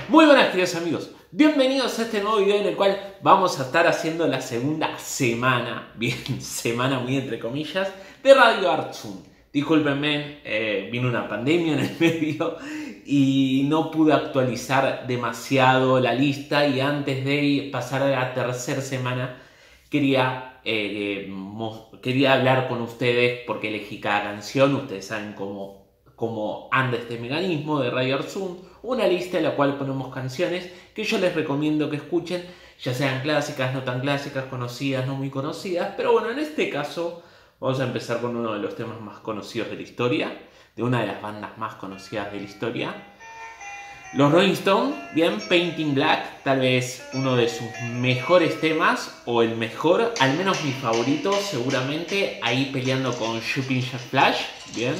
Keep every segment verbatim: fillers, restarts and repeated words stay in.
Muy buenas queridos amigos, bienvenidos a este nuevo video en el cual vamos a estar haciendo la segunda semana, bien, semana muy entre comillas, de Radio Artsum. Discúlpenme, eh, vino una pandemia en el medio y no pude actualizar demasiado la lista, y antes de pasar a la tercera semana quería, eh, quería hablar con ustedes porque elegí cada canción. Ustedes saben cómo Cómo anda este mecanismo de Radio Artsum, una lista en la cual ponemos canciones que yo les recomiendo que escuchen, ya sean clásicas, no tan clásicas, conocidas, no muy conocidas. Pero bueno, en este caso vamos a empezar con uno de los temas más conocidos de la historia, de una de las bandas más conocidas de la historia, los Rolling Stones. Bien, Painting Black, tal vez uno de sus mejores temas, o el mejor, al menos mi favorito seguramente, ahí peleando con Jumping Jack Flash. Bien,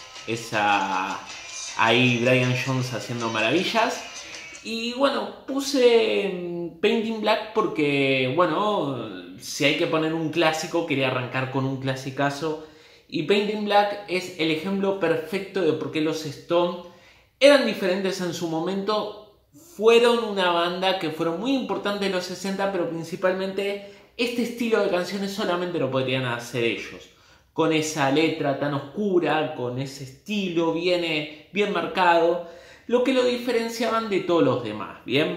esa ahí Brian Jones haciendo maravillas. Y bueno, puse Painting Black porque, bueno, si hay que poner un clásico, quería arrancar con un clasicazo, y Painting Black es el ejemplo perfecto de por qué los Stones eran diferentes en su momento. Fueron una banda que fueron muy importantes en los sesenta, pero principalmente este estilo de canciones solamente lo podrían hacer ellos, con esa letra tan oscura, con ese estilo bien, bien marcado, lo que lo diferenciaban de todos los demás. Bien,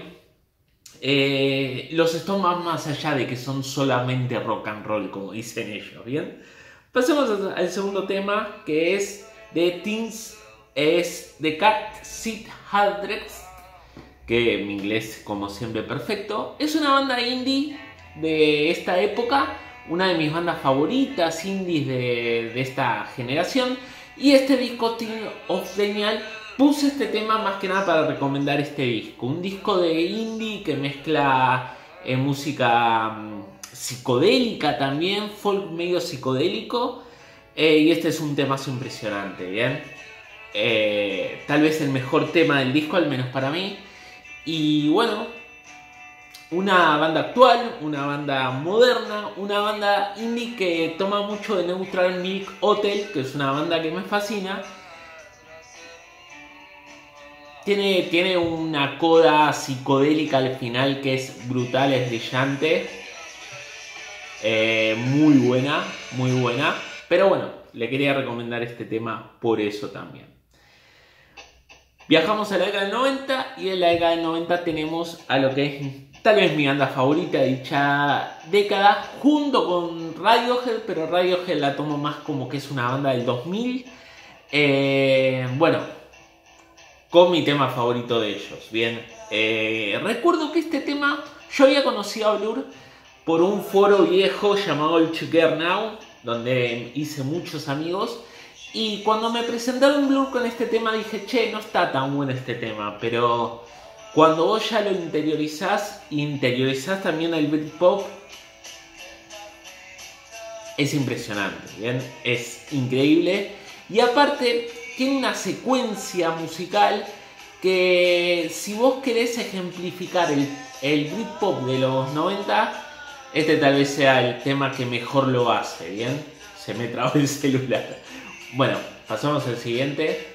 eh, los Stones van más allá de que son solamente rock and roll, como dicen ellos. Bien, pasemos al segundo tema, que es The Things, es The Cat Seat Headrest, que en inglés como siempre perfecto. Es una banda indie de esta época, una de mis bandas favoritas indies de, de esta generación. Y este disco, Teen of Daniel, puse este tema más que nada para recomendar este disco. Un disco de indie que mezcla eh, música um, psicodélica también, folk medio psicodélico. Eh, y este es un temazo impresionante, ¿bien? Eh, tal vez el mejor tema del disco, al menos para mí. Y bueno, una banda actual, una banda moderna, una banda indie que toma mucho de Neutral Milk Hotel, que es una banda que me fascina. Tiene, tiene una coda psicodélica al final que es brutal, es brillante. Eh, muy buena, muy buena. Pero bueno, le quería recomendar este tema por eso también. Viajamos a la década del noventa, y en la década del noventa tenemos a lo que es tal vez mi banda favorita de dicha década, junto con Radiohead, pero Radiohead la tomo más como que es una banda del dos mil. Eh, bueno, con mi tema favorito de ellos. Bien, eh, recuerdo que este tema yo había conocido a Blur por un foro viejo llamado el Together Now, donde hice muchos amigos. Y cuando me presentaron Blur con este tema dije, che, no está tan bueno este tema, pero cuando vos ya lo interiorizás, interiorizás también el Britpop, es impresionante, ¿bien? Es increíble. Y aparte, tiene una secuencia musical que, si vos querés ejemplificar el, el Britpop de los noventa, este tal vez sea el tema que mejor lo hace, ¿bien? Se me trabó el celular. Bueno, pasamos al siguiente.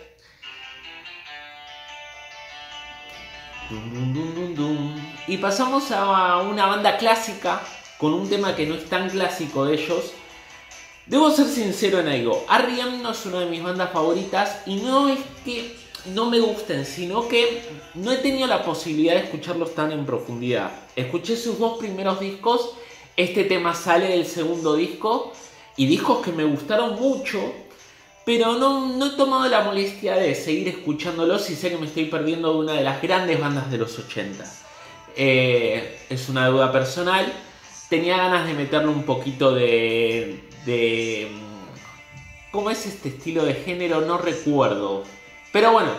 Y pasamos a una banda clásica con un tema que no es tan clásico de ellos. Debo ser sincero en algo, R E M no es una de mis bandas favoritas, y no es que no me gusten, sino que no he tenido la posibilidad de escucharlos tan en profundidad. Escuché sus dos primeros discos, este tema sale del segundo disco, y discos que me gustaron mucho, pero no, no he tomado la molestia de seguir escuchándolos, y sé que me estoy perdiendo de una de las grandes bandas de los ochenta. Eh, es una duda personal. Tenía ganas de meterle un poquito de, de... ¿Cómo es este estilo de género? No recuerdo. Pero bueno,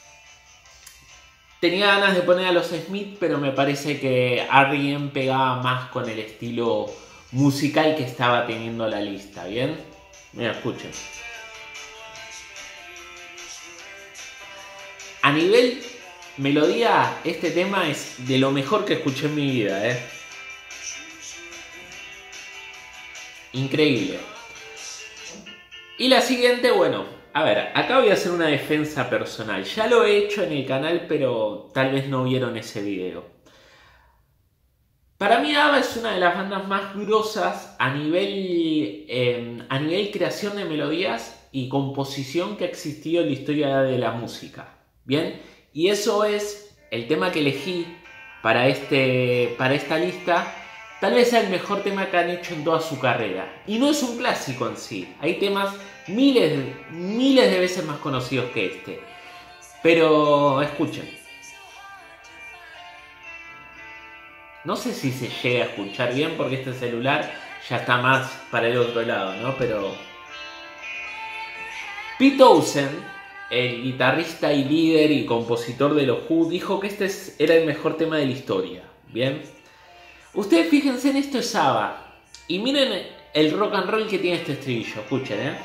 tenía ganas de poner a los Smith, pero me parece que R E M pegaba más con el estilo musical que estaba teniendo la lista. ¿Bien? Mira, escuchen. A nivel melodía, este tema es de lo mejor que escuché en mi vida, ¿eh? Increíble. Y la siguiente, bueno, a ver, acá voy a hacer una defensa personal. Ya lo he hecho en el canal, pero tal vez no vieron ese video. Para mí ABBA es una de las bandas más grosas a nivel, eh, a nivel creación de melodías y composición que ha existido en la historia de la música. ¿Bien? Y eso es el tema que elegí para, este, para esta lista. Tal vez sea el mejor tema que han hecho en toda su carrera. Y no es un clásico en sí. Hay temas miles, miles de veces más conocidos que este. Pero escuchen. No sé si se llega a escuchar bien porque este celular ya está más para el otro lado, ¿no? Pero Pete Townshend, el guitarrista y líder y compositor de los Who, dijo que este era el mejor tema de la historia. ¿Bien? Ustedes fíjense en esto es ABBA. Y miren el rock and roll que tiene este estribillo. Escuchen, ¿eh?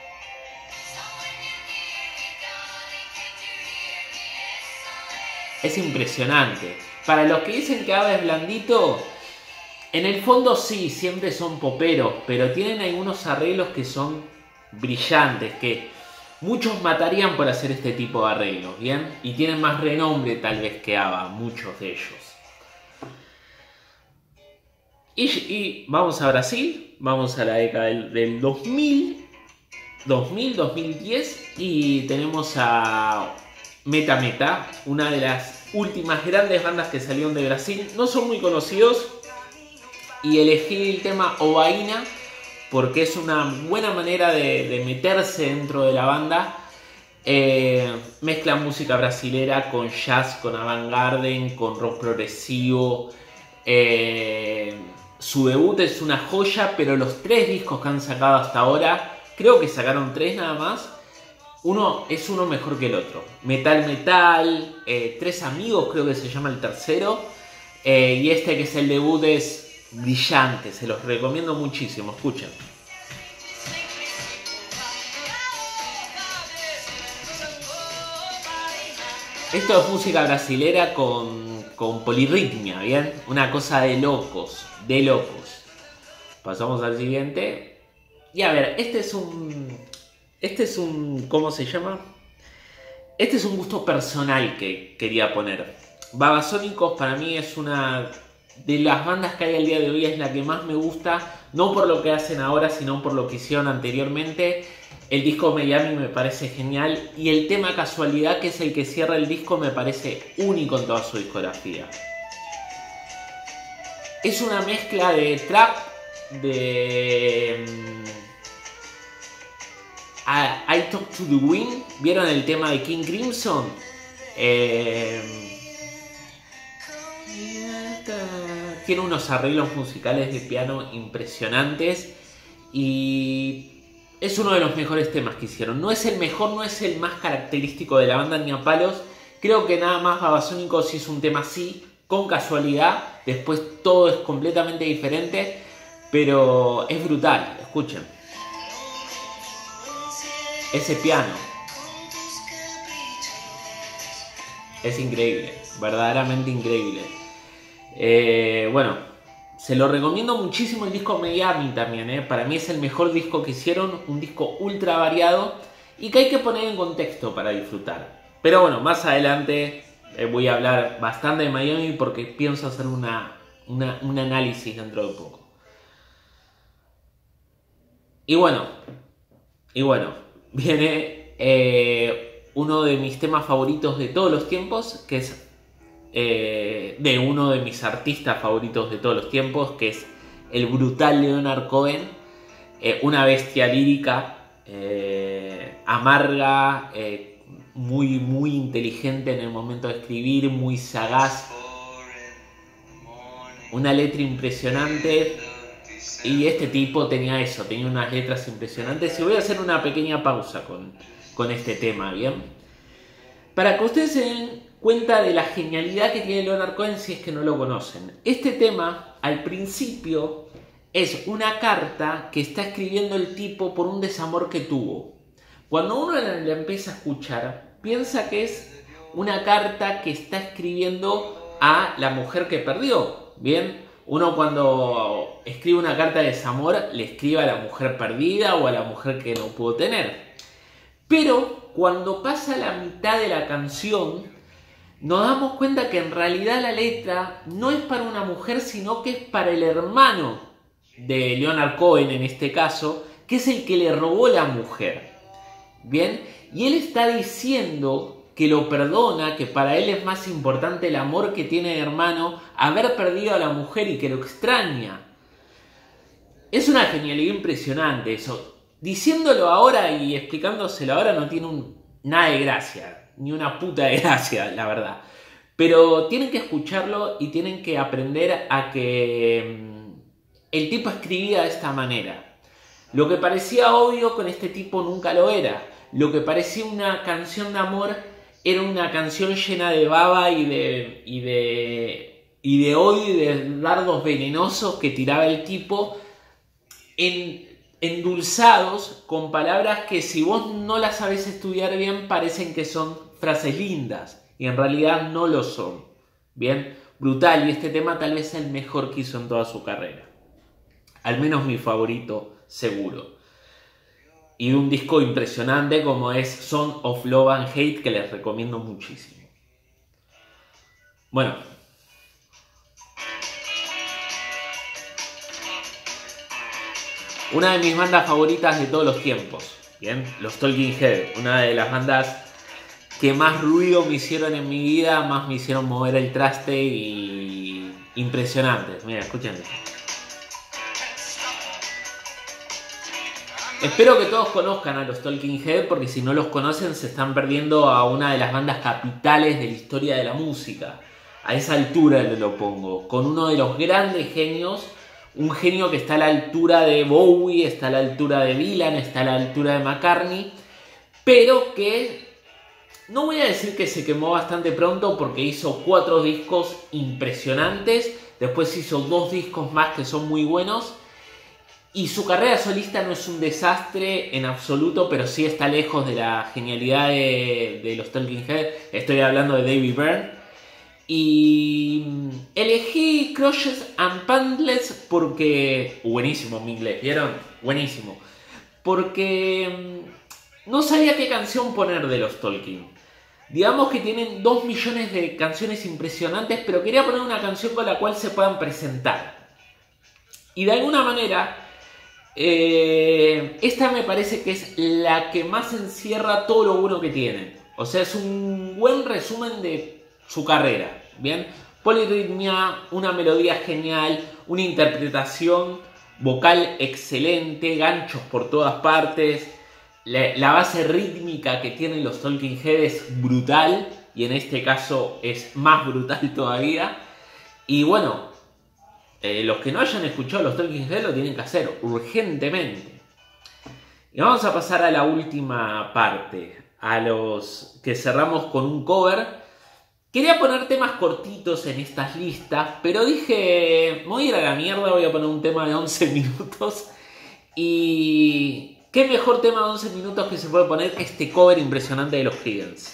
Es impresionante. Para los que dicen que ABBA es blandito, en el fondo sí, siempre son poperos, pero tienen algunos arreglos que son brillantes, que muchos matarían por hacer este tipo de arreglos, ¿bien? Y tienen más renombre tal vez que ABBA, muchos de ellos. Y, y vamos a Brasil, vamos a la década del, del dos mil, dos mil, dos mil diez y tenemos a Meta Meta, una de las últimas grandes bandas que salieron de Brasil. No son muy conocidos y elegí el tema Obaína porque es una buena manera de, de meterse dentro de la banda. Eh, mezcla música brasilera con jazz, con avant-garde, con rock progresivo. Eh, su debut es una joya, pero los tres discos que han sacado hasta ahora, creo que sacaron tres nada más, uno es uno mejor que el otro. Metal Metal, eh, Tres Amigos creo que se llama el tercero, eh, y este que es el debut es brillante, se los recomiendo muchísimo, escuchen. Esto es música brasilera con, con polirritmia, ¿bien? Una cosa de locos, de locos. Pasamos al siguiente. Y a ver, este es un... Este es un... ¿Cómo se llama? Este es un gusto personal que quería poner. Babasónicos para mí es una de las bandas que hay al día de hoy, es la que más me gusta. No por lo que hacen ahora, sino por lo que hicieron anteriormente. El disco Miami me parece genial. Y el tema Casualidad, que es el que cierra el disco, me parece único en toda su discografía. Es una mezcla de trap, de... I Talk to the Wind. ¿Vieron el tema de King Crimson? Eh... Tiene unos arreglos musicales de piano impresionantes y es uno de los mejores temas que hicieron. No es el mejor, no es el más característico de la banda ni a palos. Creo que nada más Babasónicos hizo un tema así, con Casualidad. Después todo es completamente diferente, pero es brutal. Escuchen. Ese piano es increíble, verdaderamente increíble. Eh, bueno, se lo recomiendo muchísimo el disco Miami también, ¿eh? Para mí es el mejor disco que hicieron, un disco ultra variado y que hay que poner en contexto para disfrutar. Pero bueno, más adelante eh, voy a hablar bastante de Miami porque pienso hacer una, una, un análisis dentro de poco. Y bueno, y bueno. Viene eh, uno de mis temas favoritos de todos los tiempos, que es eh, de uno de mis artistas favoritos de todos los tiempos, que es el brutal Leonard Cohen, eh, una bestia lírica, eh, amarga, eh, muy, muy inteligente en el momento de escribir, muy sagaz, una letra impresionante. Y este tipo tenía eso, tenía unas letras impresionantes. Y voy a hacer una pequeña pausa con, con este tema, ¿bien? Para que ustedes se den cuenta de la genialidad que tiene Leonard Cohen si es que no lo conocen. Este tema, al principio, es una carta que está escribiendo el tipo por un desamor que tuvo. Cuando uno la, la empieza a escuchar, piensa que es una carta que está escribiendo a la mujer que perdió, ¿bien? Uno cuando escribe una carta de desamor le escribe a la mujer perdida o a la mujer que no pudo tener. Pero cuando pasa la mitad de la canción, nos damos cuenta que en realidad la letra no es para una mujer, sino que es para el hermano de Leonard Cohen en este caso, que es el que le robó la mujer. Bien, y él está diciendo que lo perdona, que para él es más importante el amor que tiene de hermano, haber perdido a la mujer y que lo extraña. Es una genialidad impresionante eso. Diciéndolo ahora y explicándoselo ahora no tiene un, nada de gracia, ni una puta de gracia, la verdad. Pero tienen que escucharlo y tienen que aprender a que mm, el tipo escribía de esta manera. Lo que parecía obvio con este tipo nunca lo era. Lo que parecía una canción de amor era una canción llena de baba y de, y de, y de odio y de dardos venenosos que tiraba el tipo en, endulzados con palabras que si vos no las sabés estudiar bien parecen que son frases lindas y en realidad no lo son. Bien, brutal, y este tema tal vez es el mejor que hizo en toda su carrera. Al menos mi favorito, seguro. Y de un disco impresionante como es Song of Love and Hate, que les recomiendo muchísimo. Bueno. Una de mis bandas favoritas de todos los tiempos. Bien, los Talking Heads. Una de las bandas que más ruido me hicieron en mi vida, más me hicieron mover el traste y impresionantes. Mira, escuchen esto. Espero que todos conozcan a los Talking Heads, porque si no los conocen se están perdiendo a una de las bandas capitales de la historia de la música. A esa altura lo pongo, con uno de los grandes genios, un genio que está a la altura de Bowie, está a la altura de Dylan, está a la altura de McCartney, pero que no voy a decir que se quemó bastante pronto porque hizo cuatro discos impresionantes, después hizo dos discos más que son muy buenos. Y su carrera solista no es un desastre en absoluto, pero sí está lejos de la genialidad de, de los Talking Heads. Estoy hablando de David Byrne. Y elegí Crushes and Pamphlets porque... Buenísimo mi inglés, ¿vieron? Buenísimo. Porque no sabía qué canción poner de los Talking. Digamos que tienen dos millones de canciones impresionantes, pero quería poner una canción con la cual se puedan presentar. Y de alguna manera... Eh, esta me parece que es la que más encierra todo lo bueno que tienen. O sea, es un buen resumen de su carrera. Bien, polirritmia, una melodía genial, una interpretación vocal excelente, ganchos por todas partes. La, la base rítmica que tienen los Talking Heads es brutal, y en este caso es más brutal todavía. Y bueno, Eh, los que no hayan escuchado los Talking Heads lo tienen que hacer urgentemente. Y vamos a pasar a la última parte, a los que cerramos con un cover. Quería poner temas cortitos en estas listas, pero dije, me voy a ir a la mierda, voy a poner un tema de once minutos. Y qué mejor tema de once minutos que se puede poner que este cover impresionante de los Creedence.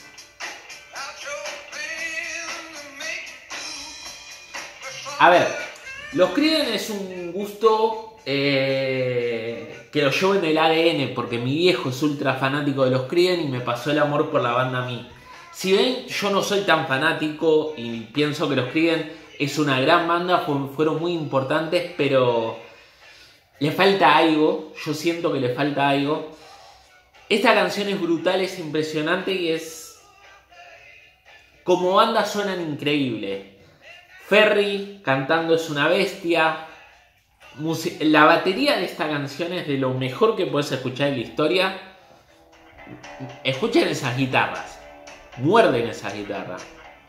A ver, los Creedence es un gusto eh, que lo llevo en el A D N, porque mi viejo es ultra fanático de los Creedence y me pasó el amor por la banda a mí. Si ven, yo no soy tan fanático y pienso que los Creedence es una gran banda, fueron muy importantes, pero le falta algo, yo siento que le falta algo. Esta canción es brutal, es impresionante y es... Como banda suenan increíble. Ferry cantando es una bestia. La batería de esta canción es de lo mejor que puedes escuchar en la historia. Escuchen esas guitarras. Muerden esas guitarras.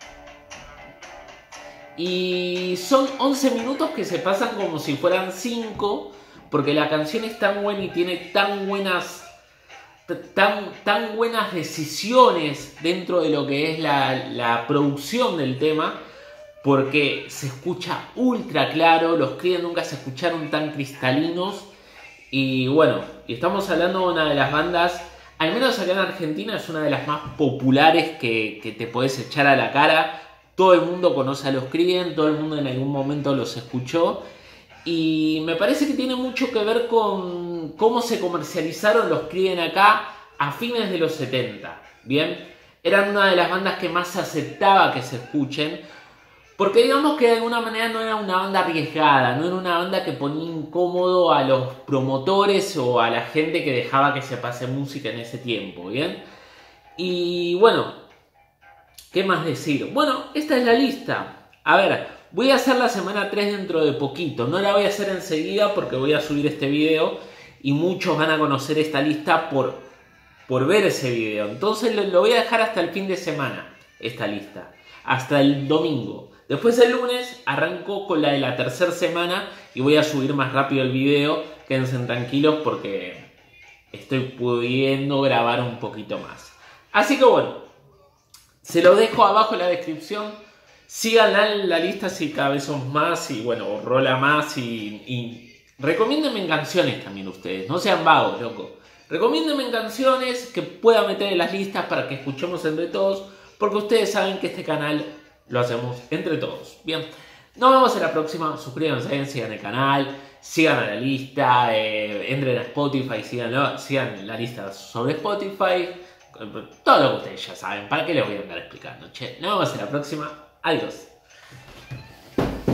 Y son once minutos que se pasan como si fueran cinco. Porque la canción es tan buena y tiene tan buenas... Tan, tan buenas decisiones dentro de lo que es la, la producción del tema, porque se escucha ultra claro. Los Creedence nunca se escucharon tan cristalinos. Y bueno, y estamos hablando de una de las bandas, al menos acá en Argentina, es una de las más populares que, que te podés echar a la cara. Todo el mundo conoce a los Creedence, todo el mundo en algún momento los escuchó. Y me parece que tiene mucho que ver con cómo se comercializaron los Creedence acá a fines de los setenta, ¿bien? Eran una de las bandas que más se aceptaba que se escuchen, porque digamos que de alguna manera no era una banda arriesgada, no era una banda que ponía incómodo a los promotores o a la gente que dejaba que se pase música en ese tiempo, ¿bien? Y bueno, ¿qué más decir? Bueno, esta es la lista. A ver, voy a hacer la semana tres dentro de poquito, no la voy a hacer enseguida porque voy a subir este video y muchos van a conocer esta lista por, por ver ese video. Entonces lo, lo voy a dejar hasta el fin de semana, esta lista, hasta el domingo. Después el lunes arranco con la de la tercera semana y voy a subir más rápido el video. Quédense tranquilos porque estoy pudiendo grabar un poquito más. Así que bueno, se los dejo abajo en la descripción. Síganla en la lista si cada vez son más y bueno, rola más y, y recomiéndenme canciones también ustedes. No sean vagos, loco. Recomiéndenme canciones que pueda meter en las listas para que escuchemos entre todos, porque ustedes saben que este canal lo hacemos entre todos. Bien, nos vemos en la próxima. Suscríbanse, sigan el canal, sigan a la lista, eh, entren a Spotify, sigan, sigan la lista sobre Spotify. Todo lo que ustedes ya saben. ¿Para qué les voy a andar explicando? Che, nos vemos en la próxima. Adiós.